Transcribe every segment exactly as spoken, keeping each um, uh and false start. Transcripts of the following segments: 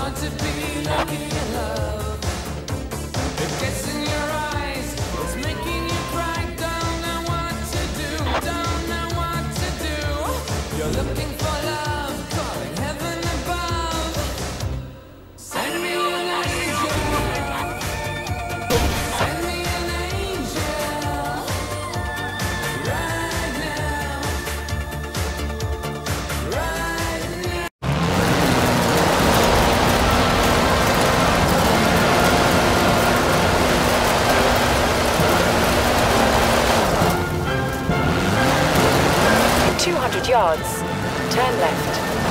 hard to be lucky in love. It gets in your eyes, it's making you cry. Don't know what to do, don't know what to do. You're looking for love, calling heaven above. Send me an angel. Send me an angel. Right now. Right now. two hundred yards. Turn left.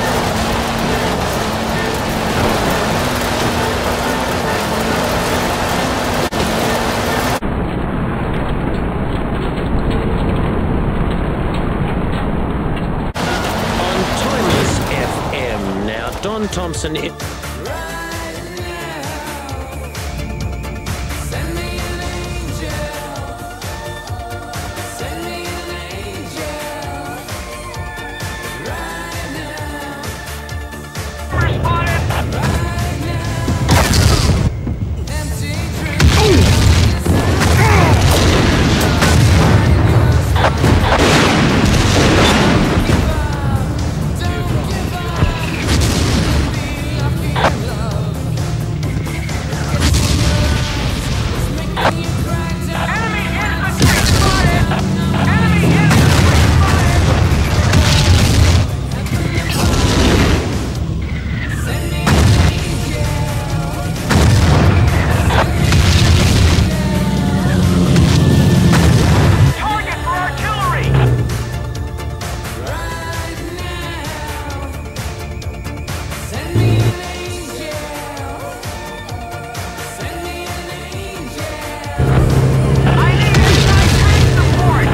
On Timeless F M now, Don Thompson. It Right now. Send me an angel. Send me an angel. Right now. Right now. Empty dreams. Don't give up. Be lucky in love. It's making you cry. Enemy infantry spotted. Enemy infantry spotted. Send me an angel. Target for artillery. Right now. Send me an angel. Send me an angel. I need anti-tank support.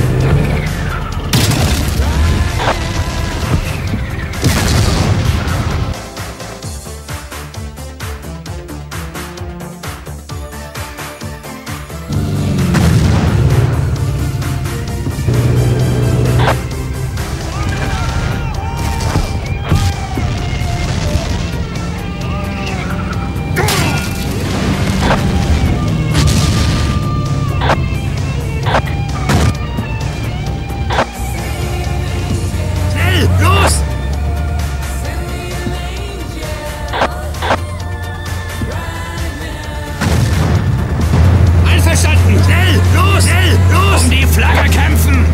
Schnell, los! Send me an angel. Right now. Einverstanden! Schnell, los! Schnell, los! Um die Flagge kämpfen!